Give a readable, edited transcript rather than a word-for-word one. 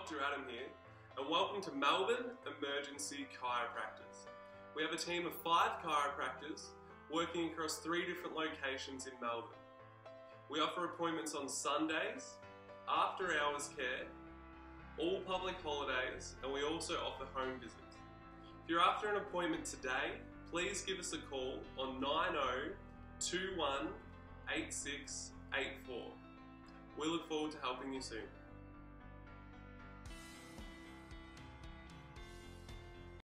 Dr. Adam here, and welcome to Melbourne Emergency Chiropractors. We have a team of 5 chiropractors working across 3 different locations in Melbourne. We offer appointments on Sundays, after hours care, all public holidays, and we also offer home visits. If you're after an appointment today, please give us a call on 9021 8684. We look forward to helping you soon.